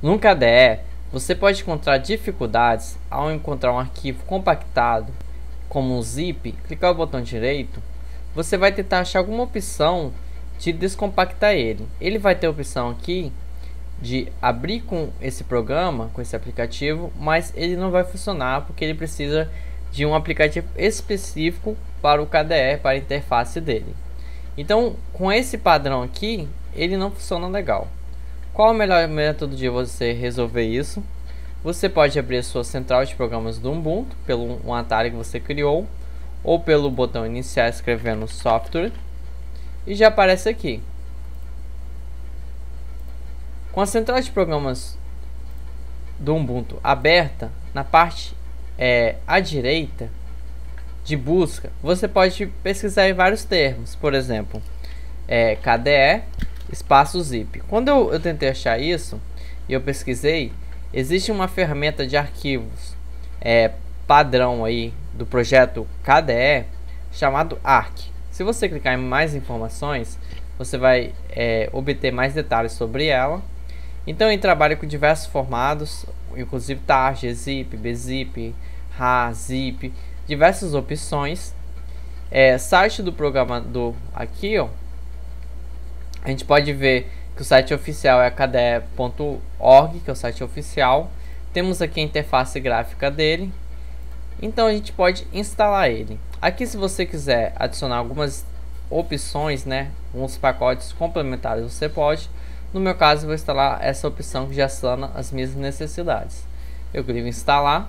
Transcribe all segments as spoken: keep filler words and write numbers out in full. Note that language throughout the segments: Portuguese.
No K D E, você pode encontrar dificuldades ao encontrar um arquivo compactado, como um zip. Clicar no botão direito, você vai tentar achar alguma opção de descompactar ele. Ele vai ter a opção aqui de abrir com esse programa, com esse aplicativo, mas ele não vai funcionar porque ele precisa de um aplicativo específico para o K D E, para a interface dele. Então, com esse padrão aqui, ele não funciona legal. Qual o melhor método de você resolver isso? Você pode abrir a sua central de programas do Ubuntu pelo um atalho que você criou, ou pelo botão iniciar escrevendo software, e já aparece aqui. Com a central de programas do Ubuntu aberta, na parte é, à direita de busca, você pode pesquisar em vários termos, por exemplo, é, K D E espaço zip. Quando eu, eu tentei achar isso e eu pesquisei, existe uma ferramenta de arquivos é, padrão aí do projeto K D E chamado Arc. Se você clicar em mais informações, você vai é, obter mais detalhes sobre ela. Então ele trabalha com diversos formatos, inclusive tar, gzip, bzip, rar, zip, diversas opções. É, site do programador aqui, ó, a gente pode ver que o site oficial é k d e ponto org, que é o site oficial. Temos aqui a interface gráfica dele. Então a gente pode instalar ele. Aqui, se você quiser adicionar algumas opções, né, uns pacotes complementares, você pode. No meu caso, eu vou instalar essa opção que já sana as minhas necessidades. Eu clico em instalar.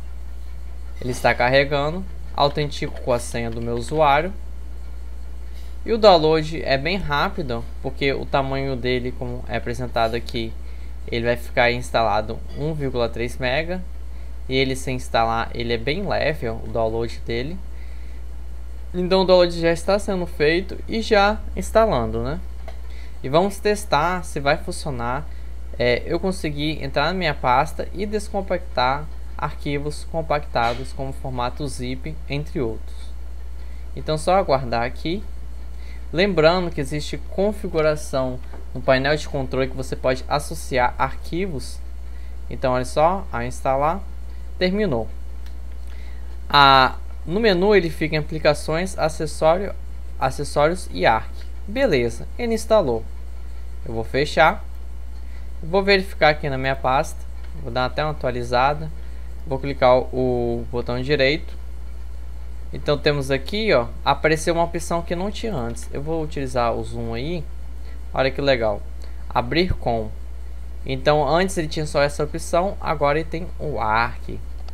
Ele está carregando. Autentico com a senha do meu usuário. E o download é bem rápido, porque o tamanho dele, como é apresentado aqui, ele vai ficar instalado um vírgula três mega. E ele, sem instalar, ele é bem leve, ó, o download dele. Então o download já está sendo feito e já instalando, né? E vamos testar se vai funcionar. É, eu consegui entrar na minha pasta e descompactar arquivos compactados como formato zip, entre outros. Então só aguardar aqui. Lembrando que existe configuração no painel de controle que você pode associar arquivos. Então olha só, a instalar, terminou. A, no menu ele fica em aplicações, acessório, acessórios e Arc. Beleza, ele instalou. Eu vou fechar. Vou verificar aqui na minha pasta. Vou dar até uma atualizada. Vou clicar o, o botão direito. Então temos aqui, ó, apareceu uma opção que não tinha antes. Eu vou utilizar o zoom aí. Olha que legal. Abrir com. Então antes ele tinha só essa opção, agora ele tem o Arc.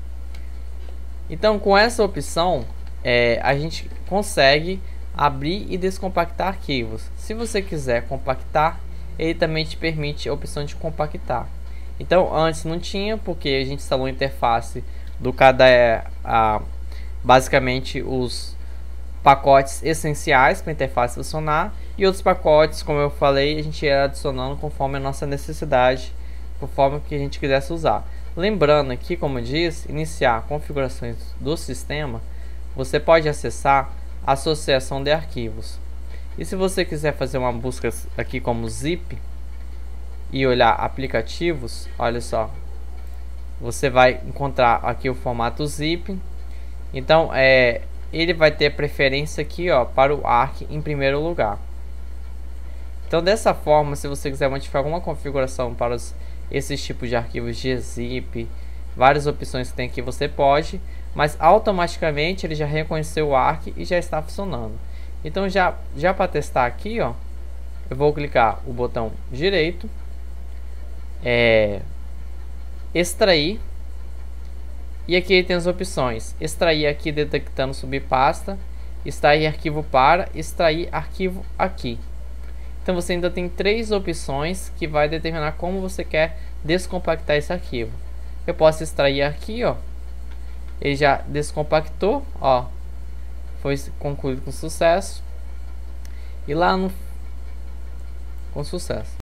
Então com essa opção é, a gente consegue abrir e descompactar arquivos. Se você quiser compactar, ele também te permite a opção de compactar. Então antes não tinha, porque a gente instalou a interface do K D E, a, basicamente os pacotes essenciais para a interface funcionar, e outros pacotes, como eu falei, a gente ia adicionando conforme a nossa necessidade, conforme que a gente quisesse usar. Lembrando aqui, como eu disse, iniciar configurações do sistema, você pode acessar a associação de arquivos. E se você quiser fazer uma busca aqui como zip e olhar aplicativos, olha só, você vai encontrar aqui o formato zip. Então é, ele vai ter preferência aqui, ó, para o Arc em primeiro lugar. Então dessa forma, se você quiser modificar alguma configuração para os, esses tipos de arquivos de zip, várias opções que tem aqui, você pode, mas automaticamente ele já reconheceu o Arc e já está funcionando. Então já, já para testar aqui, ó, eu vou clicar o botão direito, é, extrair. E aqui tem as opções: extrair aqui detectando subpasta, extrair arquivo para, extrair arquivo aqui. Então você ainda tem três opções que vai determinar como você quer descompactar esse arquivo. Eu posso extrair aqui, ó, ele já descompactou, ó, foi concluído com sucesso. E lá no com sucesso.